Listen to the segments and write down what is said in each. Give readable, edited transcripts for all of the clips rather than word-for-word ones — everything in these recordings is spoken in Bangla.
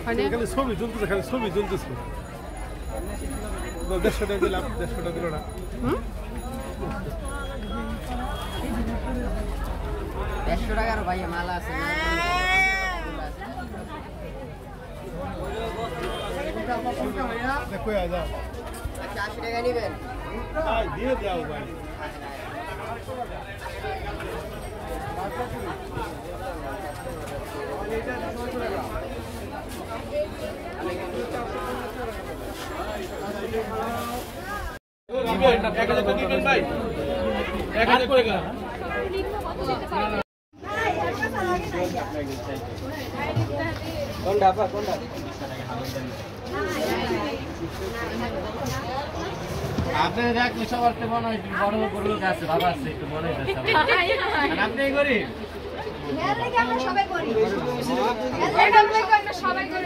খালি ছবি তুলতেছে, খালি ছবি তুলতেছে। 150 টাকা দিলাম, 150 টাকা দিল না। 150 টাকার ভাই মালা আছে না? দেখো আচ্ছা 80 টাকা নেবেন? দিয়ে দাও ভাই। আপনি দেখলে সবার তো মনে হয় বড় বড় লোক আছে, বাবা আছে, একটু মনে হয় আপনি করি সবাই করি সবাই করে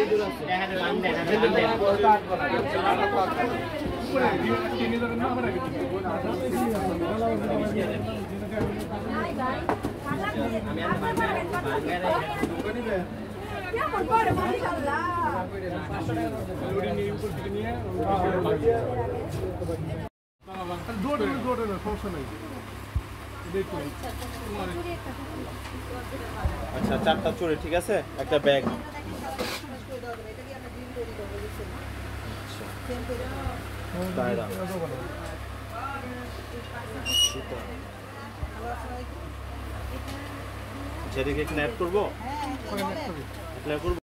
আচ্ছা 4টা চুড়ি ঠিক আছে, একটা ব্যাগ। সেটাকে স্ন্যাপ করবো,